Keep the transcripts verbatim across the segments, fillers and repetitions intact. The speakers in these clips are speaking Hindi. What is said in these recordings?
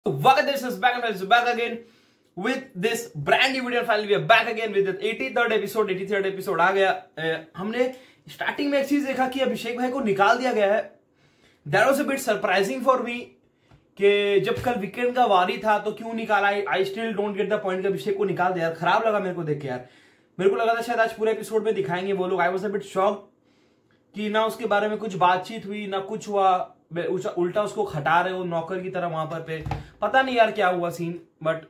Welcome this is back and back again with this brand new video. Finally we are back again with the eighty-third episode. eighty-third episode आ गया. uh, हमने स्टार्टिंग में एक चीज देखा कि अभिषेक भाई को निकाल दिया गया है. That was a bit surprising for me कि जब कल वीकेंड का वारी था तो क्यों निकाला. I still don't get the point कि अभिषेक को निकाल दिया. खराब लगा मेरे को देख के यार. मेरे को लगा था शायद आज पूरे एपिसोड में दिखाएंगे वो लोग. I was a bit shock कि ना उसके बारे में कुछ बातचीत हुई ना कुछ हुआ. उल्टा उसको खटा रहे हो नौकर की तरह वहां पर पे. पता नहीं यार क्या हुआ सीन. बट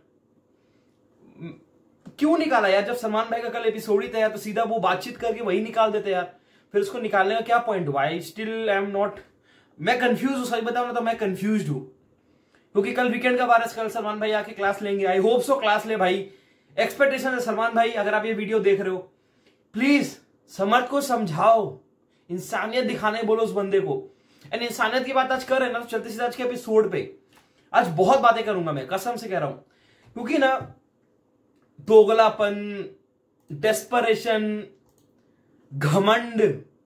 क्यों निकाला यार. जब सलमान भाई का कल एपिसोड ही था यार तो सीधा वो बातचीत करके वही निकाल देते यार. फिर उसको निकालने का क्या पॉइंट हुआ. I still I am not. मैं कंफ्यूज हूं. सही बताऊं ना तो मैं कंफ्यूज हूं क्योंकि कल वीकेंड का वारस. कल सलमान भाई आके क्लास लेंगे. आई होप सो क्लास ले भाई. एक्सपेक्टेशन है सलमान भाई. अगर आप ये वीडियो देख रहे हो प्लीज समर्थ को समझाओ. इंसानियत दिखाने बोलो उस बंदे को. एंड इंसानियत की बात आज कर रहे हैं ना तो चलते सीधे आज के एपिसोड पे. आज बहुत बातें करूंगा मैं कसम से कह रहा हूं क्योंकि ना दोगलापन, डेस्परेशन, घमंड,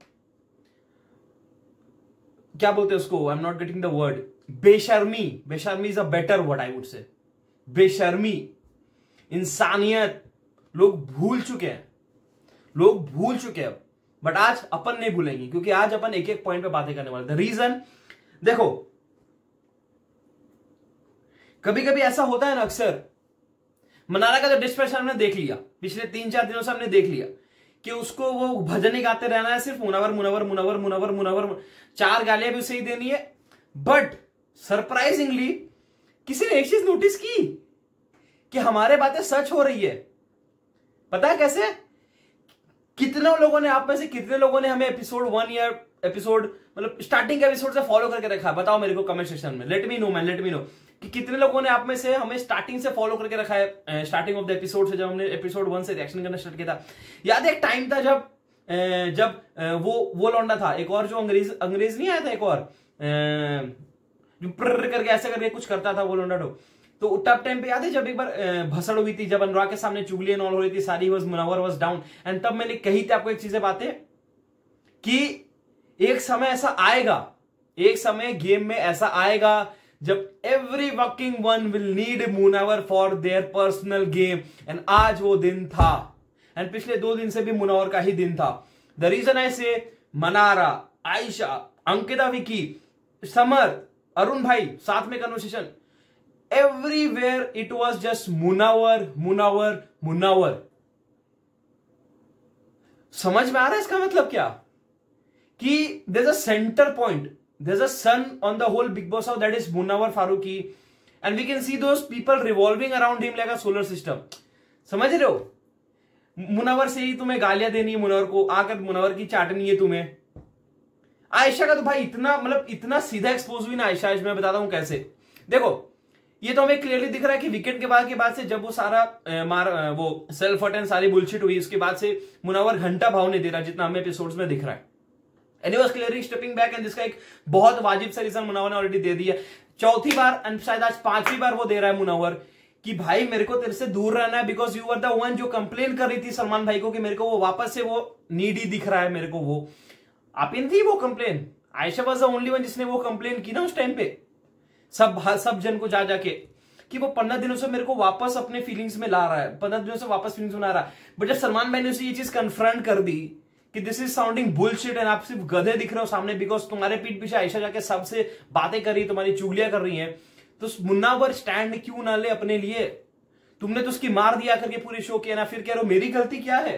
क्या बोलते हैं उसको. I am not getting the word. बेशर्मी. बेशर्मी is a better word I would say. बेशर्मी, इंसानियत लोग भूल चुके हैं. लोग भूल चुके हैं. बट आज अपन नहीं भूलेंगे क्योंकि आज अपन एक एक पॉइंट पे बातें करने वाले. द रीजन देखो कभी कभी ऐसा होता है ना अक्सर. मनारा का जो डिस्प्रेशन हमने देख लिया पिछले तीन चार दिनों से. हमने देख लिया कि उसको वो भजन ही गाते रहना है सिर्फ. मुनवर मुनवर मुनवर मुनवर मुनवर. चार गालियां भी उसे ही देनी है. बट सरप्राइजिंगली किसी ने एक चीज नोटिस की कि हमारे बातें सच हो रही है. पता है कैसे. कितने लोगों ने आप में से कितने लोगों ने हमें एपिसोड वन या एपिसोड मतलब स्टार्टिंग के एपिसोड से फॉलो करके रखा है. बताओ मेरे को कमेंट सेक्शन में. Let me know man. Let me know कि कितने लोगों ने आप में से हमें स्टार्टिंग से फॉलो करके रखा है. स्टार्टिंग ऑफ द एपिसोड से जब हमने एपिसोड वन से रिएक्शन करना स्टार्ट किया था. याद है एक टाइम था जब जब वो वो लौंडा था एक और जो अंग्रेज अंग्रेज नहीं आया था एक और जो प्र करके ऐसा करके कुछ करता था वो लौंडा. तो टफ टाइम पे याद है जब एक बार भसड़ हुई थी. जब अनुराग के सामने चुगलियां नॉल हो रही थी. सारी was Munawar was down. And तब मैंने कही थी आपको एक चीजें बातें कि एक समय ऐसा आएगा. एक समय गेम में ऐसा आएगा जब every working one will need Munawar for their personal game. And आज वो दिन था. एंड पिछले दो दिन से भी मुनव्वर का ही दिन था. The reason I say Manara, Ayesha, Ankita, Vicky, Samar, Arun भाई साथ में conversation. Everywhere it was just Munawar Munawar Munawar. समझ में आ रहा है इसका मतलब क्या कि there's a center point, there's a sun on the whole Big Boss house, that is Munawar Farooqui. And we can see those people revolving around him like a solar system. समझ रहे हो. मुनावर से ही तुम्हें गालियां देनी है. मुनावर को आकर मुनावर की चाटनी है तुम्हें. आयशा का तो भाई इतना मतलब इतना सीधा एक्सपोज हुई ना आयशा. मैं बताता हूं कैसे. देखो ये तो हमें क्लियरली दिख रहा है कि वीकेंड के बाद के बाद से जब वो सारा आ, मार आ, वो सेल्फ अटेंड सारी बुलशिट हुई उसके बाद से मुनव्वर घंटा भाव नहीं दे रहा जितना हमें एपिसोड्स में दिख रहा है. And he was clearly stepping back. And जिसका एक बहुत वाजिब सा रीजन मुनव्वर ने ऑलरेडी दे दिया. चौथी बार एंड शायद आज पांचवी बार वो दे रहा है मुनव्वर कि भाई मेरे को तेरे से दूर रहना है because you were the one जो कंप्लेन कर रही थी सलमान भाई को कि मेरे को वो वापस से वो नीडी दिख रहा है मेरे को. वो आप इन थी वो complain. Ayesha was the only one जिसने वो कंप्लेन की ना उस टाइम पे सब सब जन को जा जाके कि वो पंद्रह दिनों से मेरे को वापस अपने फीलिंग्स में ला रहा है. पंद्रह दिनों से वापस फीलिंग्स में ला रहा है. बट जब सलमान भाई ने उसे ये चीज कन्फ्रंट कर दी कि this is sounding bullshit and आप सिर्फ गधे दिख रहे हो सामने बिकॉज तुम्हारे पीठ पीछे आयशा जाके सबसे बातें कर रही है, तुम्हारी चुगलियां कर रही है, तो मुन्नावर स्टैंड क्यों ना ले अपने लिए. तुमने तो उसकी मार दिया करके पूरे शो किया ना. फिर कह रहे हो मेरी गलती क्या है.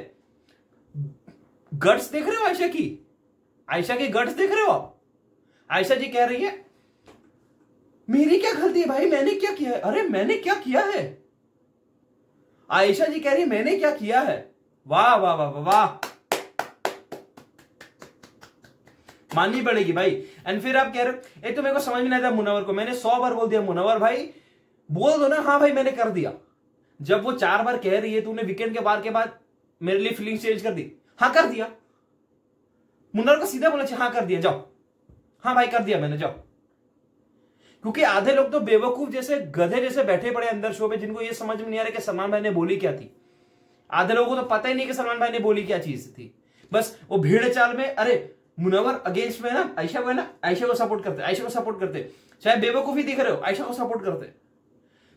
गट्स देख रहे हो आयशा की. आयशा की गट्स देख रहे हो आप. आयशा जी कह रही है मेरी क्या गलती है भाई. मैंने क्या किया है. अरे मैंने क्या किया है. आयशा जी कह रही है मैंने क्या किया है. वाह वाह वाह वाह वाह. माननी पड़ेगी भाई. एंड फिर आप कह रहे हो एक तो मेरे को समझ में नहीं आता मुनव्वर को. मैंने सौ बार बोल दिया मुनव्वर भाई बोल दो ना. हाँ भाई मैंने कर दिया. जब वो चार बार कह रही है तूने वीकेंड के बाद के बाद मेरे लिए फीलिंग चेंज कर दी. हाँ कर दिया. मुनव्वर को सीधा बोला हाँ कर दिया जाओ. हाँ भाई कर दिया मैंने जाओ. क्योंकि आधे लोग तो बेवकूफ जैसे गधे जैसे बैठे पड़े अंदर शो पे जिनको ये समझ में नहीं आ रहा कि सलमान भाई ने बोली क्या थी. आधे लोगों को तो पता ही नहीं कि सलमान भाई ने बोली क्या चीज थी. बस वो भीड़ चाल में अरे मुनव्वर अगेंस्ट में ना आयशा को है ना आयशा को सपोर्ट करते आयशा को सपोर्ट करते. चाहे बेवकूफी दिख रहे हो आयशा को सपोर्ट करते.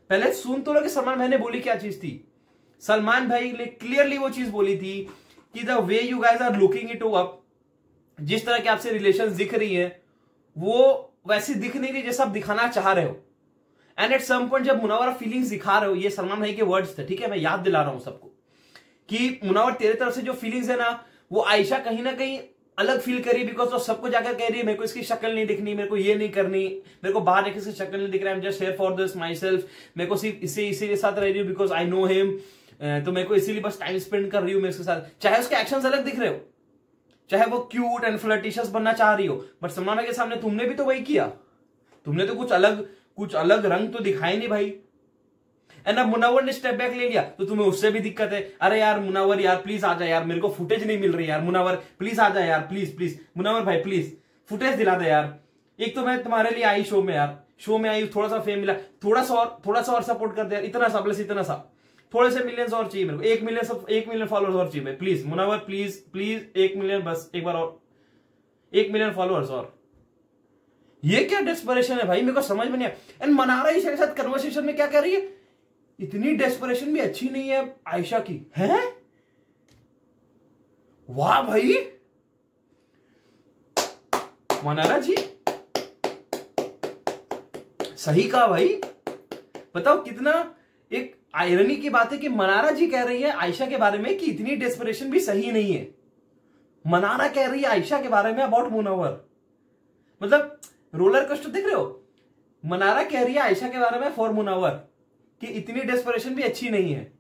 पहले सुन तो लो कि सलमान भाई ने बोली क्या चीज थी। सलमान भाई ने क्लियरली वो चीज बोली थी कि the way you guys are looking it up, जिस तरह के आपसे रिलेशंस दिख रही है वो वैसी दिख नहीं रही जैसा आप दिखाना चाह रहे हो। एंड एट सम पॉइंट जब मुनावर फीलिंग्स दिखा रहे हो, ये सलमान भाई के वर्ड्स थे, ठीक है, मैं याद दिला रहा हूं सबको कि मुनावर तेरे तरफ से जो फीलिंग्स है ना वो आयशा कहीं ना कहीं अलग फील करी, बिकॉज वो सबको जाकर कह रही है मेरे को इसकी शक्ल नहीं दिखनी, मेरे को ये नहीं करनी, मेरे को बाहर किसी शक्ल नहीं दिख रहा है, just here for this myself, मेरे को सिर्फ इसे इसी के साथ रह रही हूँ बिकॉज आई नो हिम, तो मेरे को इसीलिए बस टाइम स्पेंड कर रही हूँ मैं इसके साथ। चाहे उसके एक्शंस अलग दिख रहे हो, चाहे वो क्यूट एंड फ्लर्टिशियस बनना चाह रही हो, बट सलमान भाई के सामने तुमने भी तो वही किया, तुमने तो कुछ अलग कुछ अलग रंग तो दिखाई नहीं भाई। एंड अब मुनावर ने स्टेप बैक ले लिया तो तुम्हें उससे भी दिक्कत है। अरे यार मुनावर यार प्लीज आ जा यार, मेरे को फुटेज नहीं मिल रही यार, मुनावर प्लीज आ जा यार, प्लीज प्लीज मुनावर भाई प्लीज फुटेज दिला दे यार। एक तो मैं तुम्हारे लिए आई शो में यार, शो में आई थोड़ा सा फेम मिला, थोड़ा सा और थोड़ा सा और सपोर्ट कर दे यार, इतना सा प्लस इतना सा, थोड़े से मिलियंस और चाहिए मेरे को, एक मिलियन एक मिलियन फॉलोअर्स और चाहिए प्लीज मुनावर, प्लीज प्लीज एक मिलियन, बस एक बार और एक मिलियन फॉलोअर्स और। ये क्या डेस्परेशन है भाई, मेरे को समझ में नहीं आया। एंड मनारा ईशा के साथ कन्वर्सेशन में क्या कह रही है, इतनी डेस्परेशन भी अच्छी नहीं है आयशा की, है वाह भाई मनारा जी, सही कहा भाई। बताओ कितना एक आयरनी की बात है कि मनारा जी कह रही है आयशा के बारे में कि इतनी डेस्परेशन भी सही नहीं है। मनारा कह रही है आयशा के बारे में अबाउट मुनव्वर, मतलब रोलर कोस्टर देख रहे हो। मनारा कह रही है आयशा के बारे में फॉर मुनव्वर कि इतनी डेस्परेशन भी अच्छी नहीं है।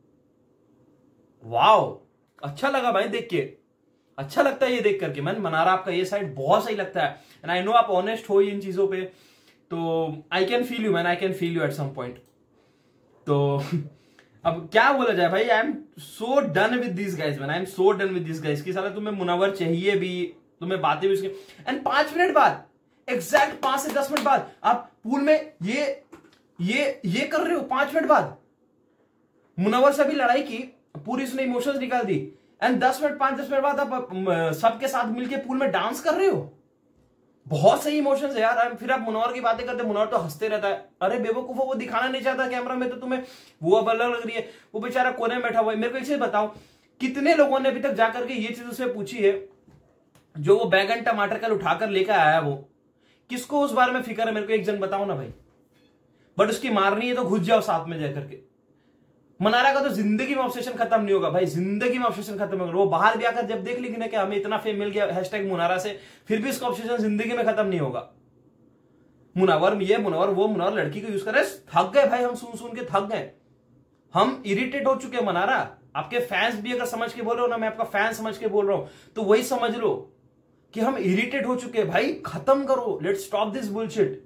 वाओ, अच्छा लगा भाई देख के, अच्छा लगता है ये देख करके। मैंने मनारा आपका ये साइड बहुत सही लगता है एंड आई नो आप ऑनेस्ट हो इन चीजों पे, तो I can feel you man, I can feel you at some point. तो अब क्या बोला जाए भाई, I am so done with this guys man, I am so done with this guys की साला तुम्हें मुनव्वर चाहिए भी, तुम्हें बातें भी उसके। एंड पांच मिनट बाद, एग्जैक्ट पांच से दस मिनट बाद आप पूल में ये ये ये कर रहे हो, पांच मिनट बाद मुनव्वर से भी लड़ाई की, पूरी उसने इमोशंस निकाल दी एंड दस मिनट पांच दस मिनट बाद आप सबके साथ मिलके पूल में डांस कर रहे हो। बहुत सही इमोशंस है यार। फिर आप मुनव्वर की बातें करते, मुनव्वर तो हंसते रहता है, अरे बेवकूफ वो दिखाना नहीं चाहता कैमरा में, तो तुम्हें वो अब अलग लग रही है, वो बेचारा कोने में बैठा हुआ है। मेरे को एक चीज बताओ, कितने लोगों ने अभी तक जाकर के ये चीज उससे पूछी है, जो वो बैगन टमाटर कल उठाकर लेकर आया वो, किसको उस बारे में फिक्र है, मेरे को एक जन बताओ ना भाई। बट उसकी मारनी है तो घुस जाओ साथ में जाकर के। मनारा का तो जिंदगी में ऑब्सेशन खत्म नहीं होगा भाई, जिंदगी में ऑब्सेशन खत्म होगा। वो बाहर भी आकर जब देख लेगी ना कि हमें इतना फेम मिल गया हैशटैग मुनारा से, फिर भी उसका ऑब्सेशन जिंदगी में खत्म नहीं होगा। मुनव्वर ये मुनव्वर वो मुनव्वर लड़की को यूज कर रहे, थक गए भाई हम, सुन सुन के थक गए हम, इरिटेट हो चुके हैं। मनारा आपके फैंस भी अगर समझ के बोल रहे हो ना, मैं आपका फैन समझ के बोल रहा हूं, तो वही समझ लो कि हम इरिटेट हो चुके हैं भाई, खत्म करो, let's stop this bullshit.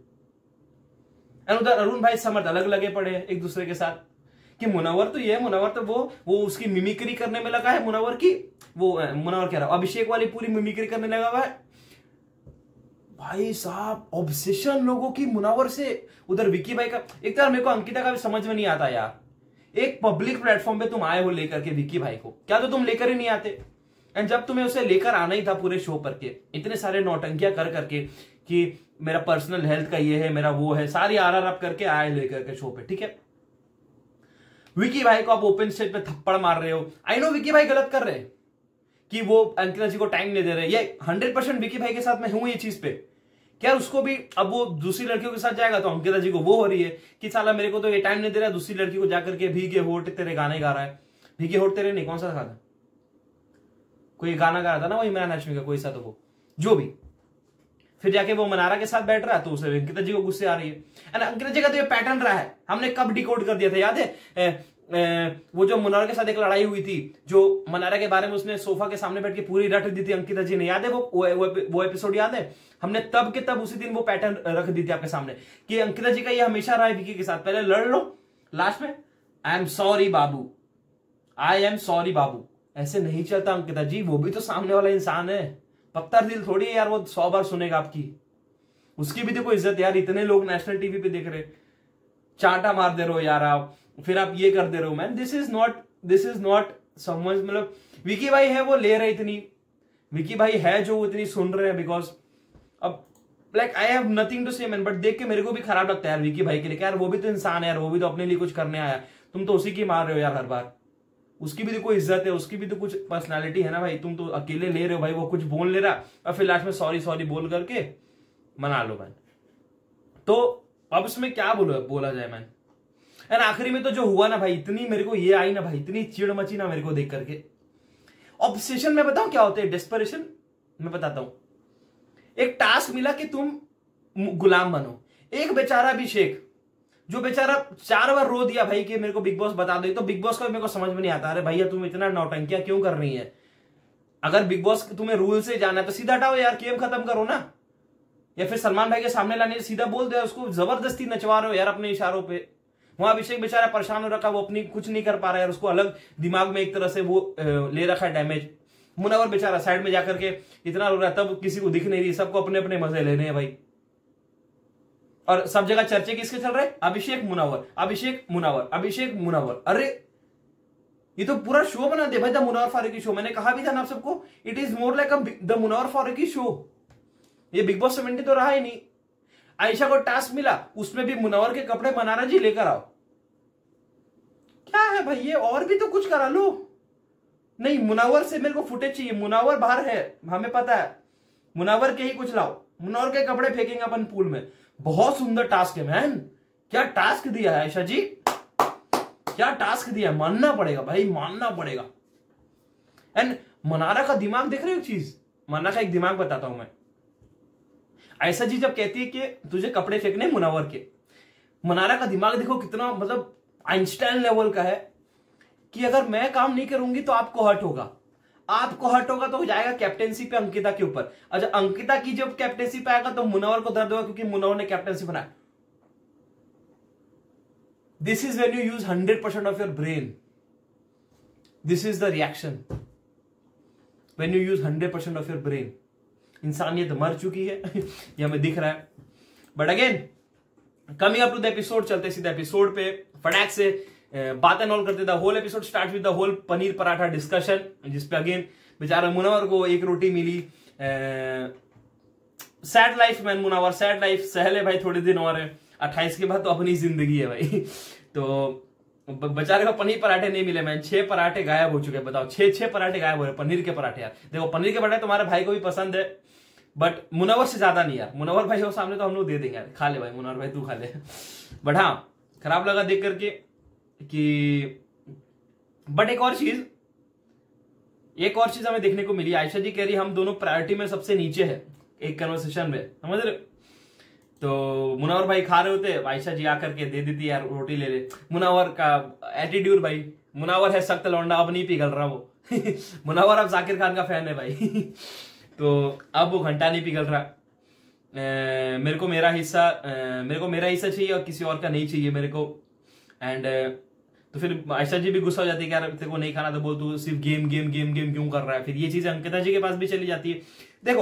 And उधर अरुण भाई समर्थ अलग लगे पड़े हैं एक दूसरे के साथ कि मुनव्वर तो ये मुनव्वर तो वो वो उसकी मिमिक्री करने में लगा है, मुनव्वर की वो मुनव्वर कह रहा हूं अभिषेक वाली पूरी मिमिक्री करने लगा हुआ है भाई साहब। ऑब्सेशन लोगों की मुनव्वर से। उधर विक्की भाई का, एक तरह मेरे को अंकिता का भी समझ में नहीं आता यार, एक पब्लिक प्लेटफॉर्म पे तुम आए हो लेकर के विक्की भाई को, क्या तो तुम लेकर ही नहीं आते। एंड जब तुम्हें उसे लेकर आना ही था पूरे शो पर के, इतने सारे नौटंकियां कर करके कि मेरा पर्सनल हेल्थ का ये है, मेरा वो है, सारी आर आर आप करके आए लेकर के शो पे, ठीक है। विकी भाई को आप ओपन स्टेज पे थप्पड़ मार रहे हो, आई नो विकी भाई गलत कर रहे हैं कि वो अंकिता जी को टाइम नहीं दे रहे, ये हंड्रेड परसेंट विकी भाई के साथ मैं हूं ये चीज पे। क्या उसको भी अब वो दूसरी लड़कियों के साथ जाएगा तो अंकिता जी को वो हो रही है कि साला मेरे को तो ये टाइम नहीं दे रहा, दूसरी लड़की को जाकर के भीगे होठ तेरे गाने गा रहा है। भीगे होठ तेरे नहीं, कौन सा गाना, कोई गाना गा रहा था ना वो इमरान हाशमी का कोई सा, तो वो जो भी, फिर जाके वो मनारा के साथ बैठ रहा है तो उसे अंकिता जी को गुस्से आ रही है। एंड अंकिता जी का तो ये पैटर्न रहा है, हमने कब डिकोड कर दिया था याद है, ए, ए, वो जो मनारा के साथ एक लड़ाई हुई थी, जो मनारा के बारे में उसने सोफा के सामने बैठ के पूरी रट दी थी अंकिता जी ने, याद है वो वो, वो एपिसोड याद है, हमने तब के तब उसी दिन वो पैटर्न रख दी थी आपके सामने कि अंकिता जी का ये हमेशा रहा है विकी के साथ, पहले लड़ लो, लास्ट में I am sorry babu, I am sorry babu. ऐसे नहीं चलता अंकिता जी, वो भी तो सामने वाला इंसान है, पत्थर दिल थोड़ी है यार वो सौ बार सुनेगा आपकी, उसकी भी देखो इज्जत यार। इतने लोग नेशनल टीवी पे देख रहे, चांटा मार दे रहे हो यार आप, फिर आप ये कर दे रहे हो man, this is not this is not someone. मतलब विकी भाई है वो ले रहे इतनी, विकी भाई है जो वो इतनी सुन रहे हैं, बिकॉज अब like I have nothing to say man, but देख के मेरे को भी खराब लगता है यार विकी भाई के लिए, यार वो भी तो इंसान है यार, वो भी तो अपने लिए कुछ करने आया, तुम तो उसी की मार रहे हो यार हर बार। उसकी भी तो कोई इज्जत है, उसकी भी तो कुछ पर्सनालिटी है ना भाई, तुम तो अकेले ले रहे हो भाई, वो कुछ बोल ले रहा और फिर लास्ट में सॉरी सॉरी बोल करके मना लो मैन। तो अब इसमें क्या बोलो बोला जाए मैन। एंड आखिरी में तो जो हुआ ना भाई, इतनी मेरे को ये आई ना भाई, इतनी चिड़ मची ना मेरे को देख करके। ऑब्सेशन में बताऊं क्या होते हैं, डेस्परेशन मैं बताता हूं। एक टास्क मिला कि तुम गुलाम बनो, एक बेचारा अभिषेक जो बेचारा चार बार रो दिया भाई कि मेरे को बिग बॉस बता दो, तो बिग बॉस का मेरे को समझ में नहीं आता, अरे भैया तुम इतना नौटंकियां क्यों कर रही है? अगर बिग बॉस तुम्हें रूल से जाना है तो सीधा हटाओ यार, गेम खत्म करो ना, या फिर सलमान भाई के सामने लाने सीधा बोल दो, उसको जबरदस्ती नचवा रहे हो यार अपने इशारों पे। वहां अभिषेक बेचारा परेशान हो रखा, वो अपनी कुछ नहीं कर पा रहा है, उसको अलग दिमाग में एक तरह से वो ले रखा है डैमेज। मुनव्वर बेचारा साइड में जाकर के इतना रो रहा है, तब किसी को दिख नहीं रही, सबको अपने अपने मजे लेने हैं भाई। और सब जगह चर्चे किसके चल रहे, अभिषेक मुनव्वर, अभिषेक मुनव्वर, अभिषेक मुनव्वर। अरे ये तो पूरा शो बना दे भाई, द मुनव्वर फारूकी शो। मैंने कहा भी था ना आप सबको, it is more like the Munawar Faruqui show. ये बिग बॉस सेवेंटी तो रहा ही नहीं। आयशा को टास्क मिला, उसमें भी मुनव्वर के कपड़े बनाना जी लेकर आओ। क्या है भाई ये, और भी तो कुछ करा लो। नहीं, मुनव्वर से मेरे को फुटेज चाहिए, मुनव्वर बाहर है हमें पता है, मुनव्वर के ही कुछ लाओ, मुनव्वर के कपड़े फेंकेंगे अपन पूल में। बहुत सुंदर टास्क है मैन, क्या टास्क दिया है आयशा जी, क्या टास्क दिया है, मानना पड़ेगा भाई, मानना पड़ेगा। एंड मनारा का दिमाग देख रहे हो चीज, मनारा का एक दिमाग बताता हूं मैं। आयशा जी जब कहती है कि तुझे कपड़े फेंकने मुनव्वर के, मनारा का दिमाग देखो कितना मतलब आइंस्टाइन लेवल का है, कि अगर मैं काम नहीं करूंगी तो आपको हर्ट होगा, आपको हर्ट होगा तो जाएगा कैप्टेंसी पे अंकिता के ऊपर। अच्छा, अंकिता की जब कैप्टेंसी पे आएगा तो मुनव्वर को दर्द होगा क्योंकि मुनव्वर ने कैप्टेंसी बनाया। This is when you use hundred percent of your brain, this is the reaction when you use hundred percent of your brain. इंसानियत मर चुकी है ये हमें दिख रहा है। But again coming up to the episode, चलते सीधा एपिसोड पे फटाक से बातें नॉल करते। The whole episode start with the whole paneer paratha discussion, जिसपे अगेन बेचारा मुनव्वर को एक रोटी मिली। Sad life man, Munawar sad life, सहले भाई थोड़े दिन और अट्ठाईस के बाद तो अपनी जिंदगी है भाई तो बेचारे को पनीर पराठे नहीं मिले मैन, छह पराठे गायब हो चुके, बताओ छह छह पराठे गायब हो रहे पनीर के पराठे। यार देखो पनीर के पराठे तुम्हारे भाई को भी पसंद है, बट मुनव्वर से ज्यादा नहीं यार। मुनव्वर भाई हो सामने तो हम लोग दे देंगे यार, खा ले भाई मुनव्वर भाई, तू खा ले। बट हाँ खराब लगा देख करके कि, बट एक और चीज एक और चीज हमें देखने को मिली। आयशा जी कह रही हम दोनों प्रायोरिटी में सबसे नीचे है एक कन्वर्सेशन में, समझ रहे। तो मुनव्वर भाई खा रहे होते, आयशा जी आकर के दे देती यार रोटी ले ले। मुनव्वर का एटीट्यूड भाई, मुनव्वर है सख्त लौंडा, अब नहीं पिघल रहा वो मुनव्वर अब जाकिर खान का फैन है भाई तो अब वो घंटा नहीं पिघल रहा। ए, मेरे को मेरा हिस्सा ए, मेरे को मेरा हिस्सा चाहिए और किसी और का नहीं चाहिए मेरे को। एंड तो फिर आयशा जी भी गुस्सा हो जाती है कि यार तेरे को नहीं खाना तो बोल, तू सिर्फ गेम गेम गेम गेम क्यों कर रहा है। फिर ये चीज अंकिता जी के पास भी चली जाती है। देखो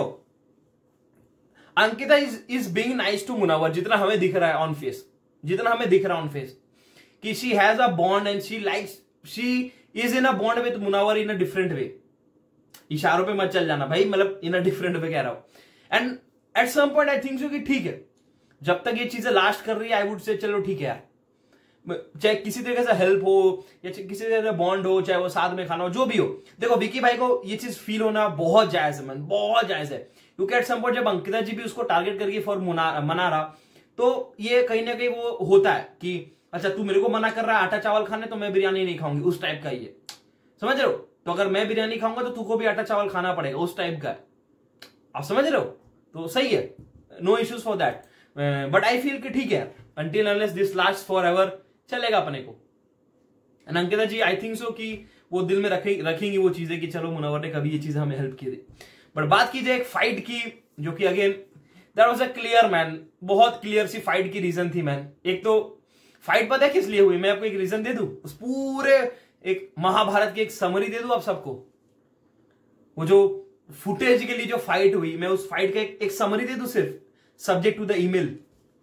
Ankita is is being nice to Munawar, जितना हमें दिख रहा है ऑन फेस, जितना हमें दिख रहा है ऑन फेस कि she has a bond and she likes, she is in a bond with Munawar in a different way. इशारों पे मत चल जाना भाई, मतलब इन अ डिफरेंट वे कह रहा हूं। And at some point I think so कि ठीक है, जब तक ये चीजें लास्ट कर रही है आई वुड से चलो ठीक है यार, चाहे किसी तरीके से हेल्प हो या किसी तरीके से बॉन्ड हो, चाहे वो साथ में खाना हो, जो भी हो। देखो विकी भाई को ये चीज फील होना बहुत जायज है मन, बहुत जायज है, क्योंकि एट सम पॉइंट जब अंकिता जी भी उसको टारगेट करके फॉर मना रहा, तो ये कहीं ना कहीं वो होता है कि अच्छा तू मेरे को मना कर रहा है आटा चावल खाने, तो मैं बिरयानी नहीं खाऊंगी, उस टाइप का ये, समझ रहे हो। तो अगर मैं बिरयानी खाऊंगा तो तुमको भी आटा चावल खाना पड़ेगा, उस टाइप का, आप समझ रहे हो। तो सही है, no issues for that. But I feel कि ठीक है, until unless this last forever एवर चलेगा अपने को। And Ankita ji I think so कि वो दिल में रखे रखेंगी वो चीजें कि चलो मुनव्वर ने कभी ये चीज हमें हेल्प की थी। बट बात कीजिए एक फाइट की, जो कि again that was a clear man, बहुत क्लियर सी फाइट की रीजन थी मैन। एक तो फाइट पता है किस लिए हुई, मैं आपको एक रीजन दे दूं, उस पूरे एक महाभारत की एक समरी दे दूं आप सबको। वो जो फुटेज के लिए जो फाइट हुई, मैं उस फाइट का एक, एक समरी दे दूं सिर्फ, subject to the email.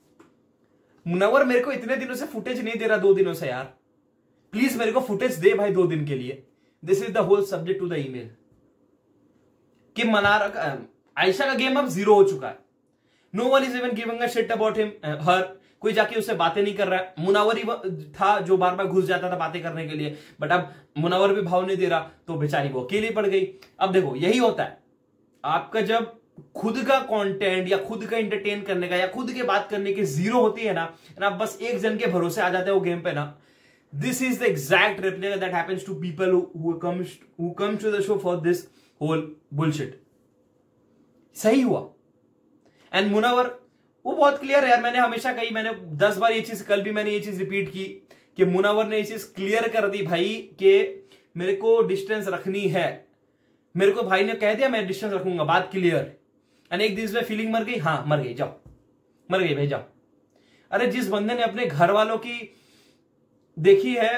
Munawar मेरे को इतने दिनों से फुटेज नहीं दे रहा, दो दिनों से यार, प्लीज मेरे को फुटेज दे भाई दो दिन के लिए। This is the whole subject to the email कि मनारा आयशा का गेम अब जीरो हो चुका है। No one is even giving a shit about him her, कोई जाके उससे बातें नहीं कर रहा है। मुनावर ही था जो बार बार घुस जाता था बातें करने के लिए, बट अब मुनावर भी भाव नहीं दे रहा तो बेचारी वो अकेली पड़ गई। अब देखो यही होता है आपका, जब खुद का कंटेंट या खुद का एंटरटेन करने का या खुद के बात करने की जीरो होती है ना, ना बस एक जन के भरोसे आ जाते हैं वो गेम पे ना, this is the exact replica that happens to people who comes who comes to the show for this whole bullshit. सही हुआ। एंड मुनावर वो बहुत क्लियर है यार, मैंने हमेशा कही, मैंने दस बार ये चीज, कल भी मैंने ये चीज रिपीट की कि मुनावर ने ये चीज क्लियर कर दी भाई कि मेरे को डिस्टेंस रखनी है। मेरे को भाई ने कह दिया मैं डिस्टेंस रखूंगा, बात क्लियर। एंड एक दिन में फीलिंग मर गई, हाँ मर गई, जाओ मर गई भाई जाओ। अरे जिस बंदे ने अपने घर वालों की देखी है,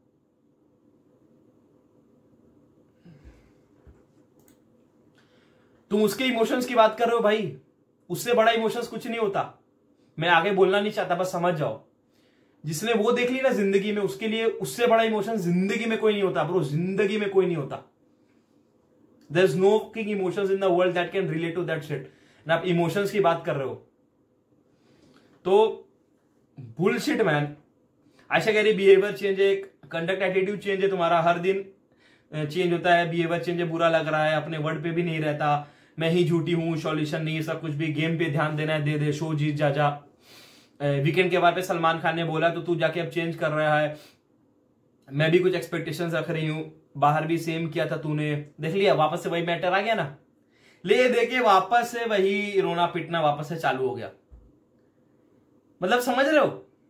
तुम उसके इमोशंस की बात कर रहे हो भाई, उससे बड़ा इमोशंस कुछ नहीं होता। मैं आगे बोलना नहीं चाहता, बस समझ जाओ। जिसने वो देख ली ना जिंदगी में, उसके लिए उससे बड़ा इमोशन जिंदगी में कोई नहीं होता ब्रो, जिंदगी में कोई नहीं होता। There is no king emotions in the world that can relate to that shit. ना आप इमोशंस की बात कर रहे हो तो बुलशिट मैन। आशा कह रही बिहेवियर चेंज है, कंडक्ट एटीट्यूड चेंज है तुम्हारा, हर दिन चेंज होता है, बिहेवियर चेंज है, बुरा लग रहा है, अपने वर्ड पे भी नहीं रहता, मैं ही झूठी हूं, सॉल्यूशन नहीं है, सब कुछ भी गेम पे ध्यान देना है, दे दे, शो जीत जा जा। वीकेंड के बाद पे सलमान खान ने बोला तो तू जाके अब चेंज कर रहा है। मैं भी कुछ एक्सपेक्टेशंस रख रही हूं, बाहर भी सेम किया था तूने, देख लिया वापस से वही मैटर आ गया ना, ले देखे वापस से वही रोना पिटना वापस से चालू हो गया। मतलब समझ रहे हो।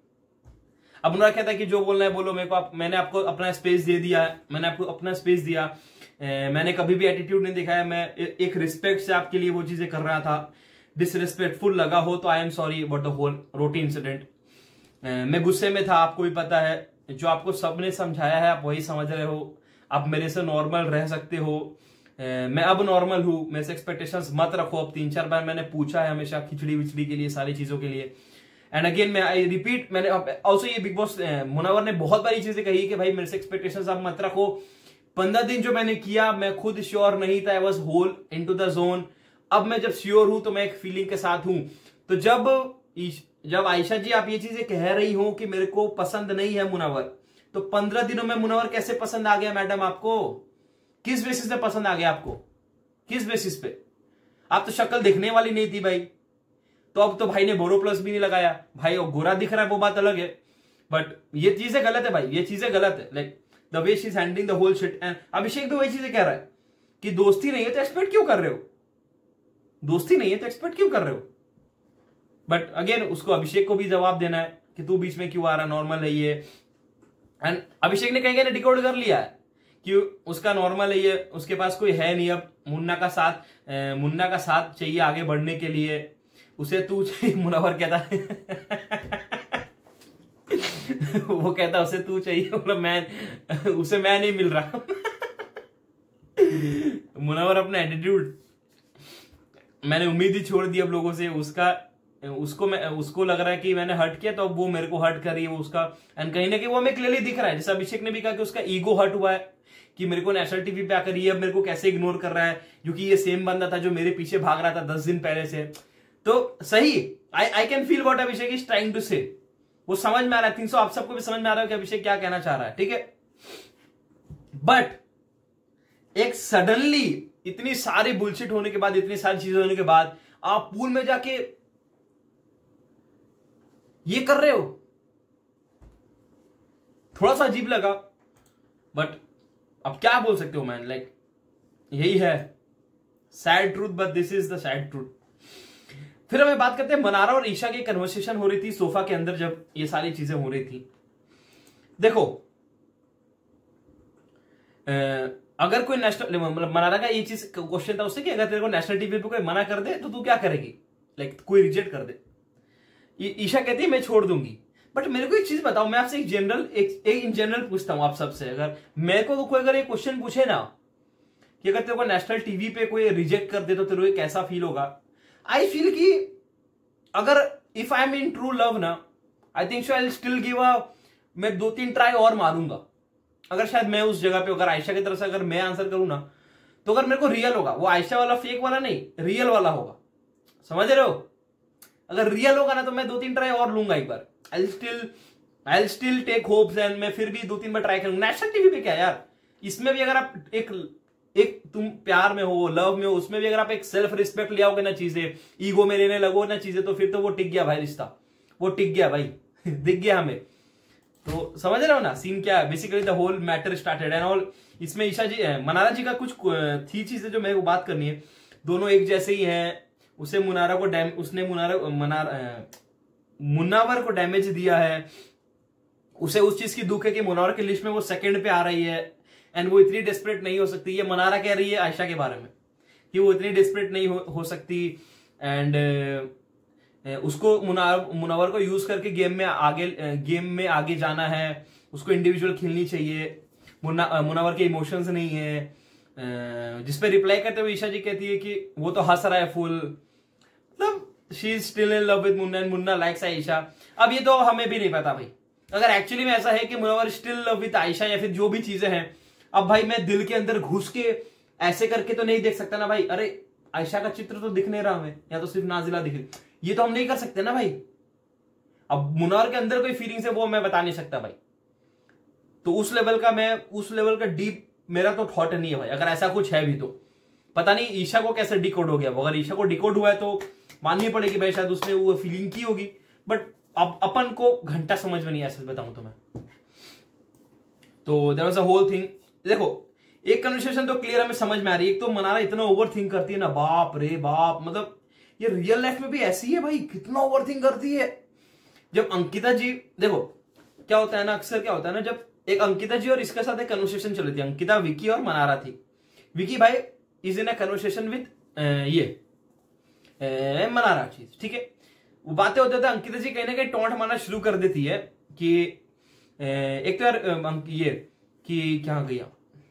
अब उन्होंने कहता है कि जो बोलना है बोलो, मेरे को आप, मैंने आपको अपना स्पेस दे दिया, मैंने आपको अपना स्पेस दिया, ए, मैंने कभी भी एटीट्यूड नहीं दिखाया, मैं एक रिस्पेक्ट से आपके लिए वो चीजें कर रहा था। डिसरिस्पेक्टफुल लगा हो तो I am sorry about the whole roti incident. मैं गुस्से में था, आपको भी पता है, जो आपको सबने समझाया है आप वही समझ रहे हो, आप मेरे से नॉर्मल रह सकते हो, ए, मैं अब नॉर्मल हूं, मेरे से एक्सपेक्टेशंस मत रखो। अब तीन चार बार मैंने पूछा है हमेशा खिचड़ी विचड़ी के लिए, सारी चीजों के लिए। एंड अगेन मैं आई रिपीट, मैंने ऑल्सो ये बिग बॉस मुनावर ने बहुत बारी चीजें कही कि भाई मेरे से एक्सपेक्टेशंस आप मत रखो। पंद्रह दिन जो मैंने किया मैं खुद श्योर नहीं था, I was whole into the zone. अब मैं जब श्योर हूं तो मैं एक फीलिंग के साथ हूं। तो जब जब आयशा जी आप ये चीजें कह रही हो कि मेरे को पसंद नहीं है मुनावर, तो पंद्रह दिनों में मुनावर कैसे पसंद आ गया मैडम आपको? किस बेसिस पे पसंद आ गया आपको? किस बेसिस पे? आप तो शक्ल दिखने वाली नहीं थी भाई, तो अब तो भाई ने बोरो प्लस भी नहीं लगाया, भाई वो गोरा दिख रहा है वो बात अलग है, बट ये चीजें गलत है भाई, ये चीजें गलत है। Like the way she is handling the whole shit. And Abhishek भी वही चीजें कह रहा है कि दोस्ती नहीं है तो एक्सपेक्ट क्यों कर रहे हो, दोस्ती नहीं है तो एक्सपेक्ट क्यों कर रहे हो। बट अगेन उसको अभिषेक को भी जवाब देना है कि तू बीच में क्यों आ रहा, नॉर्मल है ये। एंड अभिषेक ने कहीं कहीं डिकोड कर लिया है कि उसका नॉर्मल है ये, उसके पास कोई है नहीं अब, मुन्ना का साथ मुन्ना का साथ चाहिए आगे बढ़ने के लिए, उसे तू चाहिए। मुनावर कहता है वो कहता उसे तू चाहिए, मतलब मैं उसे मैं नहीं मिल रहा। मुनावर अपना एटीट्यूड, मैंने उम्मीद ही छोड़ दी अब लोगों से, उसका उसको मैं उसको लग रहा है कि मैंने हर्ट किया तो अब वो मेरे को हर्ट कर रही है वो उसका। एंड कहीं ना कहीं वो हमें क्लियरली दिख रहा है, जैसे अभिषेक ने भी कहा कि उसका ईगो हर्ट हुआ है कि मेरे को नेशनल टीवी पे आकर ये अब मेरे को कैसे इग्नोर कर रहा है, जो कि ये सेम बंदा था जो मेरे पीछे भाग रहा था दस दिन पहले से। तो सही, I I can feel what Abhishek is trying to say, वो समझ में आ रहा है। थिंक सो आप सबको भी समझ में आ रहा है कि अभिषेक क्या कहना चाह रहा है, ठीक है। बट एक सडनली इतनी सारी बुलशिट होने के बाद, इतनी सारी चीजें होने के बाद आप पूल में जाके ये कर रहे हो, थोड़ा सा अजीब लगा। बट अब क्या बोल सकते हो मैन, लाइक यही है sad truth, but this is the sad truth. फिर हमें बात करते हैं, मनारा और ईशा की कन्वर्सेशन हो रही थी सोफा के अंदर जब ये सारी चीजें हो रही थी। देखो अगर कोई नेशनल, मतलब मनारा का ये चीज क्वेश्चन था उससे कि अगर तेरे को नेशनल टीवी पे कोई मना कर दे तो तू क्या करेगी, लाइक कोई रिजेक्ट कर दे। ईशा कहती है मैं छोड़ दूंगी। बट मेरे को एक चीज बताओ, मैं आपसे एक जनरल एक, एक इन जनरल पूछता हूं आप सबसे, अगर मेरे को कोई अगर एक क्वेश्चन पूछे ना कि अगर तेरे को नेशनल टीवी पे कोई रिजेक्ट कर दे तो तेरे को कैसा फील होगा, आई फील कि अगर if I am in true love ना, I think so I will still give a, मैं दो तीन ट्राई और मारूंगा। अगर शायद मैं उस जगह पे, अगर आयशा की तरफ से अगर मैं आंसर करूं ना, तो अगर मेरे को रियल होगा, वो आयशा वाला फेक वाला नहीं, रियल वाला होगा, समझ रहे हो। अगर रियल होगा ना तो मैं दो तीन ट्राई और लूंगा एक बार। I still I still take hopes and मैं फिर भी दो तीन बार ट्राई करूंगा। नेशनल टीवी पे क्या यार, इसमें भी अगर आप एक एक तुम प्यार में हो, लव में हो, उसमें भी अगर आप एक सेल्फ रिस्पेक्ट ले आओगे ना चीजें, ईगो में लेने लगो ना चीजें, तो फिर तो वो टिक गया भाई रिश्ता, वो टिक गया भाई दिख गया हमें। तो समझ रहे हो ना सीन क्या है, basically the whole matter started and all. इसमें ईशा जी, मनारा जी का कुछ थी चीजें जो मेरे को बात करनी है। दोनों एक जैसे ही हैं, उसे मुनारा को डैम उसने मुनारा मनारा मुन्नावर को डैमेज दिया है, उसे उस चीज की दुख है कि मुनावर की लिस्ट में वो सेकंड पे आ रही है एंड वो इतनी डेस्परेट नहीं हो सकती। ये मनारा कह रही है आयशा के बारे में कि वो इतनी डेस्परेट नहीं हो, हो सकती एंड उसको मुनावर को यूज करके गेम में आगे गेम में आगे जाना है, उसको इंडिविजुअल खेलनी चाहिए, मुना, मुनावर के इमोशंस नहीं है। जिसपे रिप्लाई करते हुए ईशा जी कहती है कि वो तो हंस रहा है फुल, मतलब she is still in love with Munna and Munna likes Ayesha. अब ये तो हमें भी नहीं पता भाई, अगर एक्चुअली में ऐसा है कि Munawar still love with Ayesha या फिर जो भी चीजें हैं। अब भाई मैं दिल के अंदर घुस के ऐसे करके तो नहीं देख सकता ना भाई, अरे आयशा का चित्र तो दिख नहीं रहा हमें, या तो सिर्फ नाजिला दिख रही, ये तो हम नहीं कर सकते ना भाई। अब मुनावर के अंदर कोई फीलिंग्स है वो मैं बता नहीं सकता भाई। तो उस लेवल का मैं उस लेवल का डीप मेरा तो थॉट नहीं है भाई। अगर ऐसा कुछ है भी तो पता नहीं ईशा को कैसे डिकोड हो गया। अगर ईशा को डिकोड हुआ है तो माननी पड़ेगी भाई, शायद उसने वो फीलिंग की होगी, बट अब अपन को घंटा समझ में नहीं, ऐसे बताऊं तो मैं। तो there was a whole thing. देखो एक कन्वर्सेशन तो क्लियर हमें समझ में आ रही है। एक तो मनारा इतना ओवर थिंक करती है ना, बाप रे बाप, मतलब ये रियल लाइफ में भी ऐसी है भाई, कितना ओवर थिंक करती है। जब अंकिता जी, देखो क्या होता है ना, अक्सर क्या होता है ना, जब एक अंकिता जी और इसके साथ एक कन्वर्सेशन चल रही थी, अंकिता, विकी और मनारा थी। विकी भाई is in a conversation with ये ए, मनारा चीज, ठीक है। वो बातें होते थे, अंकिता जी कहीं ना कहीं टोंट मारना शुरू कर देती है कि ए, एक तो यार ये कि क्या गया,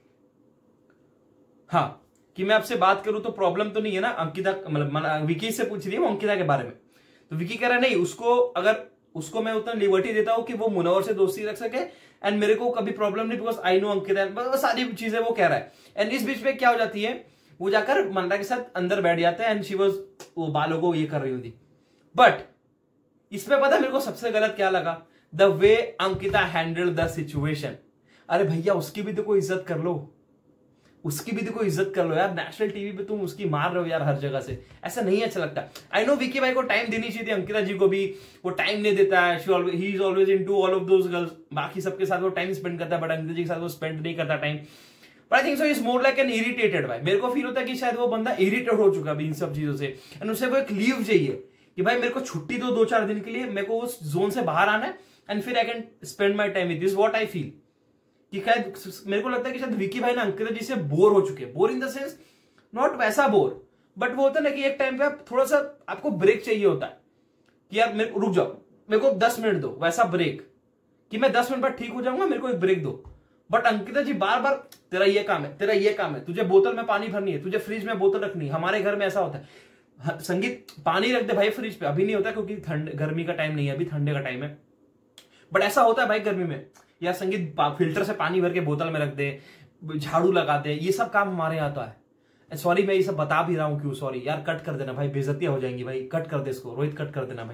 हाँ, कि मैं आपसे बात करूं तो प्रॉब्लम तो नहीं है ना। अंकिता मतलब विकी से पूछ रही है वो अंकिता के बारे में, तो विकी कह रहा है नहीं, उसको अगर उसको मैं उतना लिबर्टी देता हूं कि वो मुनावर से दोस्ती रख सके एंड मेरे को कभी प्रॉब्लम नहीं, बिकॉज आई नो अंकिता, सारी चीजें वो कह रहा है। एंड इस बीच में क्या हो जाती है, वो जाकर मनारा के साथ अंदर बैठ जाता है एंड शी वाज वो बालों को ये कर रही होती। बट इसमें पता मेरे को सबसे गलत क्या लगा, the way Ankita handle the situation. अरे भैया उसकी भी तो कोई इज्जत कर लो, उसकी भी तो कोई इज्जत कर लो यार। नेशनल टीवी पे तुम उसकी मार रहे हो यार हर जगह से, ऐसा नहीं अच्छा लगता। आई नो विकी भाई को टाइम देनी चाहिए थी, अंकिता जी को भी, वो टाइम नहीं देता है। He is always into all of those girls, बाकी सबके साथ वो टाइम स्पेंड करता है, बट अंकिता जी के साथ वो स्पेंड नहीं करता time. But I think so is more like an irritated भाई। मेरे को फील होता है कि शायद वो बंदा इरिटेट हो चुका है इन सब चीजों से एंड उसे वो एक लीव चाहिए कि भाई मेरे को छुट्टी दो दो चार दिन के लिए, मेरे को उस जोन से बाहर आना है एंड फिर I can spend my time with this. What I feel कि शायद मेरे को लगता है कि शायद विकी भाई ना अंकिता जी से बोर हो चुके हैं। Bore in the sense not वैसा बोर, बट वो होता है ना कि एक टाइम पे आप थोड़ा सा आपको ब्रेक चाहिए होता है कि यार मेरे को रुक जाओ, मेरे को दस मिनट दो, वैसा ब्रेक कि मैं दस मिनट बाद ठीक हो जाऊंगा, मेरे को एक ब्रेक दो। बट अंकिता जी बार बार तेरा ये काम है, तेरा ये काम है, तुझे बोतल में पानी भरनी है, तुझे फ्रिज में बोतल रखनी है। हमारे घर में ऐसा होता है, संगीत पानी रख दे भाई फ्रिज पे, अभी नहीं होता क्योंकि ठंड गर्मी का टाइम नहीं है, अभी ठंडे का टाइम है, बट ऐसा होता है भाई गर्मी में, या संगीत फिल्टर से पानी भर के बोतल में रख दे, झाड़ू लगा दे, ये सब काम हमारे यहाँ आता है। सॉरी मैं ये सब बता भी रहा हूँ क्यों, सॉरी यार, कट कर देना भाई, बेइज्जतियां हो जाएंगी भाई, कट कर दे इसको, रोहित कट कर देना भाई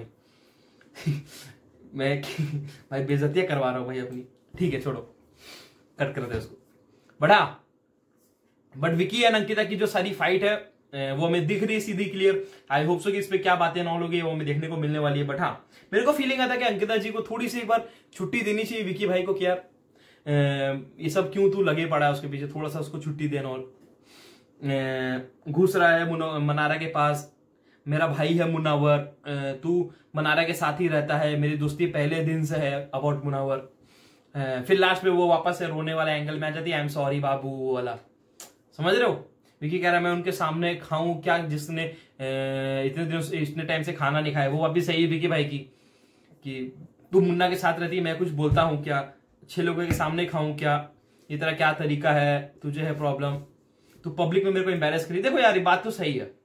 मैं भाई बेइज्जतियां करवा रहा हूँ भाई अपनी, ठीक है छोड़ो, कट कर दे उसको। बढ़ा बट विकी एंड अंकिता की जो सारी फाइट है वो हमें दिख रही है सीधी क्लियर। आई होप सो कि इस पे क्या बातें ना होगी वो हमें देखने को मिलने वाली है। बट हाँ मेरे को फीलिंग आता है कि अंकिता जी को थोड़ी सी एक बार छुट्टी देनी चाहिए विकी भाई को, कि यार ये सब क्यों तू लगे पड़ा है उसके पीछे, थोड़ा सा उसको छुट्टी देना। और घुस रहा है मनारा के पास, मेरा भाई है मुनावर, तू मनारा के साथ ही रहता है, मेरी दोस्ती पहले दिन से है अबाउट मुनावर। फिर लास्ट में वो वापस से रोने वाला एंगल में आ जाती है, आई एम सॉरी बाबू वाला, समझ रहे हो। विकी कह रहा है मैं उनके सामने खाऊं क्या जिसने इतने दिनों से इतने टाइम से खाना नहीं खाया। वो बात भी सही है विकी भाई की कि तू मुन्ना के साथ रहती है, मैं कुछ बोलता हूं क्या, छह लोगों के सामने खाऊं क्या, ये तेरा क्या तरीका है, तुझे है प्रॉब्लम, तू पब्लिक में मेरे को एम्बेरस करी। देखो यार ये बात तो सही है,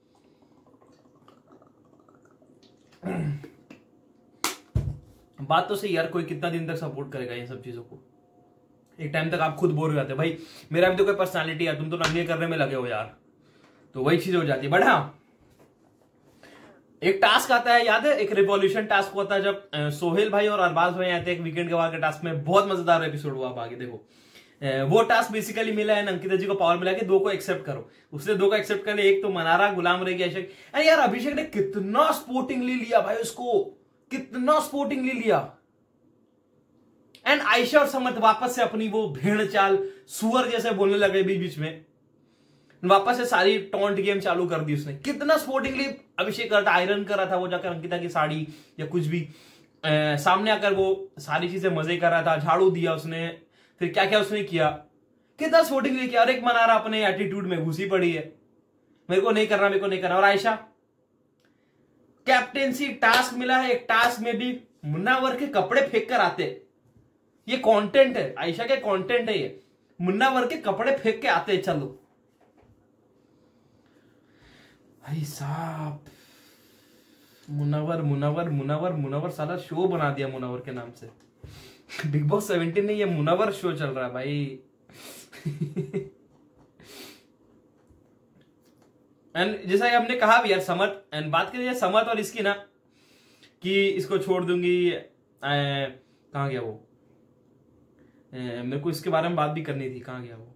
बात तो सही यार, कोई कितना दिन तक सपोर्ट करेगा इन सब चीजों को। एक टाइम तक आप खुद बोर हो जाते हो भाई, मेरा भी तो कोई पर्सनालिटी है, तुम तो नंगे करने में लगे हो यार, तो वही चीज हो जाती है। बट हाँ एक टास्क आता है, याद है, एक रिवॉल्यूशन टास्क होता है जब अ, सोहेल भाई और अरबाज भाई आते हैं एक वीकेंड के बाद के टास्क में, बहुत मजेदार एपिसोड हुआ, आप आगे देखो। अ, वो टास्क बेसिकली मिला है अंकिता जी को, पावर मिला कि दो को एक्सेप्ट करो, उसने दो को एक्सेप्ट कर लिया, एक तो मनारा, गुलाम रह गया अभिषेक। अरे यार अभिषेक ने कितना स्पोर्टिंगली लिया भाई उसको, कितना स्पोर्टिंगली लिया। एंड आयशा और समत वापस से अपनी वो भेड़ चाल सुअर जैसे बोलने लगे बीच बीच में, वापस से सारी टॉन्ट गेम चालू कर दी उसने। कितना स्पोर्टिंगली अभिषेक करता, आयरन कर रहा था वो जाकर अंकिता की साड़ी या कुछ भी, आ, सामने आकर वो सारी चीजें मजे कर रहा था, झाड़ू दिया उसने, फिर क्या क्या उसने किया, कितना स्पोर्टिंगली किया। और एक मनारा अपने एटीट्यूड में घुसी पड़ी है, मेरे को नहीं करना, मेरे को नहीं करना। और आयशा कैप्टेंसी टास्क मिला है, एक टास्क में भी मुन्नावर के कपड़े फेंक कर आते, ये कंटेंट है, आयशा के कंटेंट है ये, मुन्नावर के कपड़े फेंक के आते। चलो भाई साहब, मुनव्वर मुनव्वर मुनव्वर मुनव्वर साला शो बना दिया मुनव्वर के नाम से। बिग बॉस सेवेंटीन में ये मुनव्वर शो चल रहा है भाई। एंड जैसा कि हमने कहा भी यार, समत, एंड बात करिए समत और इसकी ना, कि इसको छोड़ दूंगी, कहां गया वो, आ, मेरे को इसके बारे में बात भी करनी थी, कहां गया वो।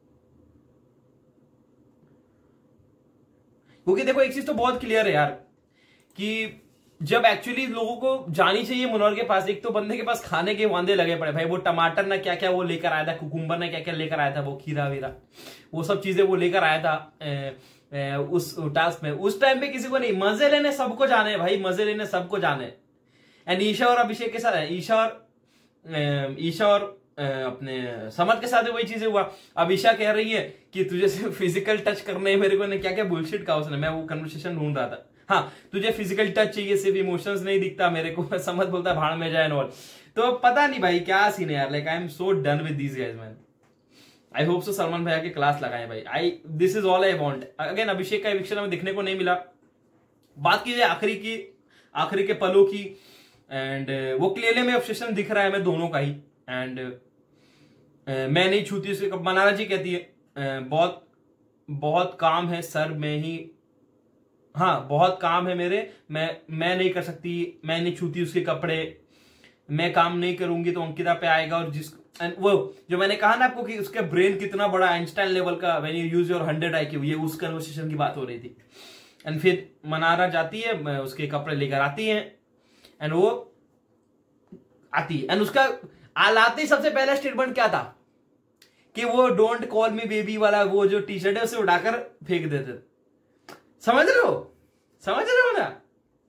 क्योंकि देखो एक चीज तो बहुत क्लियर है यार, कि जब एक्चुअली लोगों को जानी चाहिए मुनव्वर के पास, एक तो बंदे के पास खाने के वांदे लगे पड़े भाई, वो टमाटर ना क्या क्या वो लेकर आया था, कुकुम्बर ने क्या क्या लेकर आया था, वो खीरा वीरा, वो सब चीजें वो लेकर आया था ए, ए, उस टास्क में। उस टाइम पे किसी को नहीं, मजे लेने सबको जाने भाई, मजे लेने सबको जाने। एंड ईशा और अभिषेक के साथ, ईशा और ईशा और अपने समत के साथ वही चीजें हुआ। अब ईशा कह रही है कि तुझे सिर्फ फिजिकल टच करने है, मेरे को ने क्या क्या बुलशिट कहा उसने, मैं वो कन्वर्सेशन ढूंढ रहा था। हाँ, तुझे फिजिकल टच चाहिए, सिर्फ इमोशंस नहीं दिखता मेरे को, समझ बोलता भाड़ में जाए और। तो पता नहीं भाई क्या सीन है यार, like I am so done with these guys man. I hope so Salman भैया के क्लास लगाए भाई, I this is all I want. Again Abhishek का एविक्शन हमें देखने को नहीं मिला। बात कीजिए आखिरी की, आखिरी के पलों की, एंड वो क्लियरली में ऑब्सेशन दिख रहा है हमें दोनों का ही। एंड मैं नहीं छूती उसके, मनारा जी कहती है बहुत बहुत काम है सर, में ही, हाँ बहुत काम है मेरे, मैं मैं नहीं कर सकती, मैं नहीं छूती उसके कपड़े, मैं काम नहीं करूंगी तो अंकिता पे आएगा। और जिस वो जो मैंने कहा ना आपको कि उसका ब्रेन कितना बड़ा, आइंस्टाइन लेवल का, when you use your hundred I Q, ये उस कन्वर्सेशन की बात हो रही थी। एंड फिर मनारा जाती है, उसके कपड़े लेकर आती है, एंड वो आती है, एंड उसका आलाते ही सबसे पहला स्टेटमेंट क्या था कि वो डोंट कॉल मी बेबी वाला वो जो टी शर्ट है उसे उड़ाकर फेंक देते। समझ रहे हो, समझ रहे हो ना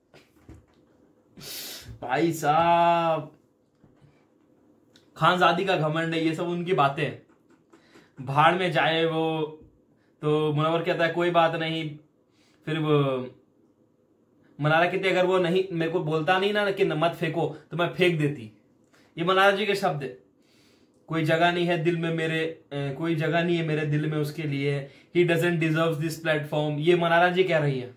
भाई साहब, खानजादी का घमंड है, ये सब उनकी बातें, भाड़ में जाए वो। तो मुनव्वर कहता है कोई बात नहीं, फिर वो मनारा कहती अगर वो नहीं मेरे को बोलता नहीं ना कि मत फेंको तो मैं फेंक देती। ये मनारा जी के शब्द है, कोई जगह नहीं है दिल में मेरे, ए, कोई जगह नहीं है मेरे दिल में उसके लिए, he doesn't deserve this platform. ये मनारा जी कह रही है,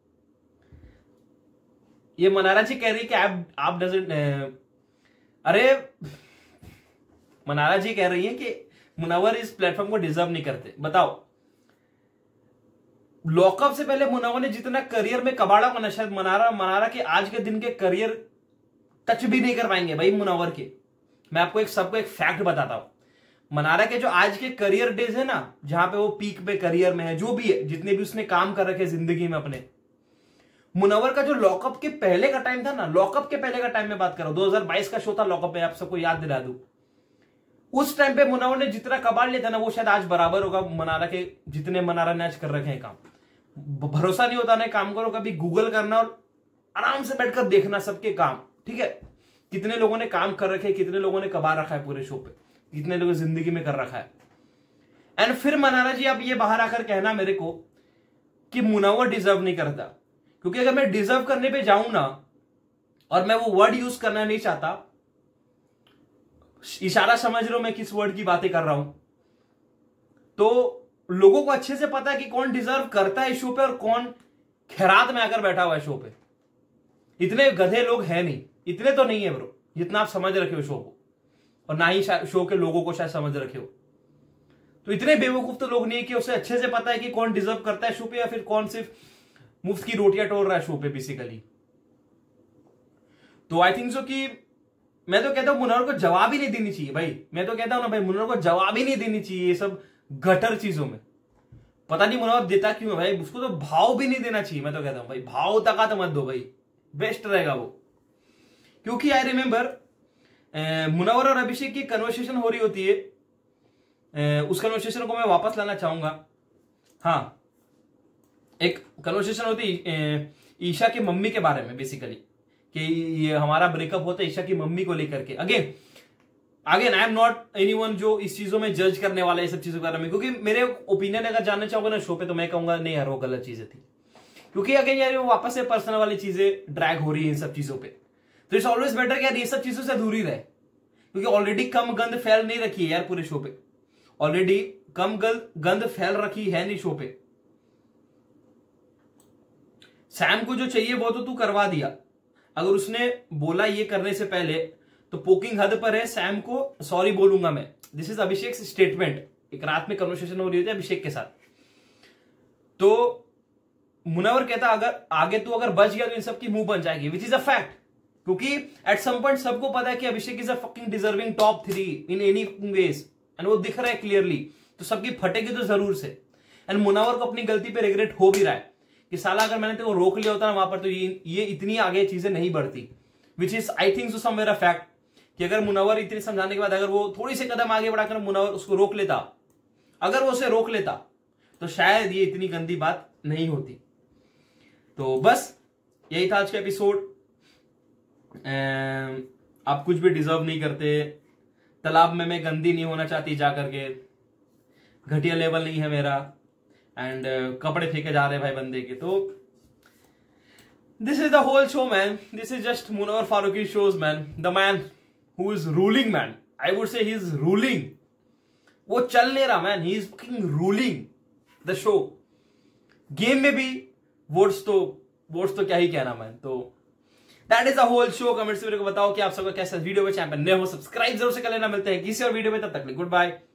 ये मनारा जी कह रही है कि आप आप डजंट, अरे मनारा जी कह रही है कि मुनव्वर इस प्लेटफॉर्म को डिजर्व नहीं करते। बताओ, लॉकअप से पहले मुनव्वर ने जितना करियर में कबाड़ा बना, शायद मनारा मनारा के आज के दिन के करियर टच भी नहीं कर पाएंगे भाई मुनव्वर के। मैं आपको एक सबको एक फैक्ट बताता हूं, मनारा के जो आज के करियर डेज है ना, जहां पे वो पीक पे करियर में है, जो भी है, जितने भी उसने काम कर रखे जिंदगी में अपने, मुनव्वर का जो लॉकअप के पहले का टाइम था ना, लॉकअप के पहले का टाइम में बात कर रहा हूं, दो हज़ार बाईस का शो था लॉकअप में, आप सबको याद दिला दूं। उस टाइम पे मुनव्वर ने जितना कबाड़ लिया था ना, वो शायद आज बराबर होगा मनारा के जितने मनारा ने आज कर रखे हैं काम। भरोसा नहीं होता ना, काम करो, कभी गूगल करना और आराम से बैठकर देखना सबके काम, ठीक है, कितने लोगों ने काम कर रखे, कितने लोगों ने कबाड़ रखा है पूरे शो पे, कितने लोगों जिंदगी में कर रखा है। एंड फिर मनारा जी अब ये बाहर आकर कहना मेरे को कि मुनव्वर डिजर्व नहीं करता, क्योंकि अगर मैं डिजर्व करने पे जाऊं ना, और मैं वो वर्ड यूज करना नहीं चाहता, इशारा समझ रहे हो मैं किस वर्ड की बातें कर रहा हूं, तो लोगों को अच्छे से पता है कि कौन डिजर्व करता है शो पे और कौन खैरात में आकर बैठा हुआ है शो पे। इतने गधे लोग हैं नहीं, इतने तो नहीं है ब्रो जितना आप समझ रखे हो शो को, और ना ही शो के लोगों को शायद समझ रखे हो। तो इतने बेवकूफ तो लोग नहीं है कि उसे अच्छे से पता है कि कौन डिजर्व करता है शो पे, या फिर कौन सिर्फ मुफ्त की रोटियां टोल रहा है शो पे बेसिकली। तो आई थिंक सो कि मैं तो कहता हूं मुनव्वर को जवाब ही नहीं देनी चाहिए भाई। मैं तो कहता हूं ना भाई, मुनव्वर को जवाब ही नहीं देनी चाहिए ये सब गटर चीजों में। पता नहीं मुनव्वर देता क्यों है भाई, उसको तो भाव भी नहीं देना चाहिए। मैं तो कहता हूं भाई भाव तक तो मत दो भाई, बेस्ट रहेगा वो। क्योंकि आई रिमेंबर मुनव्वर और अभिषेक की कन्वर्सेशन हो रही होती है, आ, उस कन्वर्सेशन को मैं वापस लाना चाहूंगा। हाँ, एक कन्वर्सेशन होती है ईशा की मम्मी के बारे में बेसिकली, कि ये हमारा ब्रेकअप होता है ईशा की मम्मी को लेकर के। Again again I am not anyone जो इस चीजों में जज करने वाला है, सब चीजों के बारे में, क्योंकि मेरे ओपिनियन अगर जानना चाहोगे ना शो पे, तो मैं कहूंगा नहीं यार वो गलत चीजें थी। क्योंकि अगेन यार वो वापस से पर्सनल वाली चीजें ड्रैग हो रही है इन सब चीजों पे। तो इट्स ऑलवेज बेटर कि यार ये सब चीजों से दूरी रहे, क्योंकि ऑलरेडी कम गंद फैल नहीं रखी है यार पूरे शो पे। ऑलरेडी कम गंद फैल रखी है नहीं शो पे। सैम को जो चाहिए वो तो तू करवा दिया। अगर उसने बोला ये करने से पहले तो पोकिंग हद पर है। सैम को सॉरी बोलूंगा मैं, दिस इज अभिषेक स्टेटमेंट। एक रात में कन्वर्सेशन हो रही थी अभिषेक के साथ, तो मुनव्वर कहता अगर आगे तू अगर बच गया तो इन सब की मुंह बन जाएगी, विच इज अ फैक्ट। क्योंकि एट सम पॉइंट सबको पता है कि Abhishek is a fucking deserving top three in any ways, and वो दिख रहा है क्लियरली, तो सबकी फटेगी तो जरूर से। एंड मुनव्वर को अपनी गलती पे रिग्रेट हो भी रहा है कि साला अगर मैंने तेरे को रोक लिया होता ना वहां पर, तो ये ये इतनी आगे चीजें नहीं बढ़ती। Which is I think so somewhere a fact कि अगर मुनव्वर इतनी समझाने के बाद अगर वो थोड़ी सी कदम आगे बढ़ाकर मुनव्वर उसको रोक लेता, अगर वो उसे रोक लेता, तो शायद ये इतनी गंदी बात नहीं होती। तो बस यही था आज का एपिसोड। आप कुछ भी डिजर्व नहीं करते। तालाब में मैं गंदी नहीं होना चाहती जा करके, घटिया लेवल नहीं है मेरा, एंड uh, कपड़े फेंके जा रहे भाई बंदे के। तो this is the whole show man, this is just Munawar Faruqui shows man, the man who is ruling man. I would say he is ruling. वो चल नहीं रहा man, he is fucking ruling the show. Game में भी वोट्स तो वोट्स तो क्या ही कहना मैन। तो that is the whole show. Comments में मेरे को बताओ कि आप सबका कैसा वीडियो पे, चैनल पर नए हो सब्सक्राइब जरूर से कर लेना। मिलते हैं किसी और वीडियो में, तब तक गुड बाय।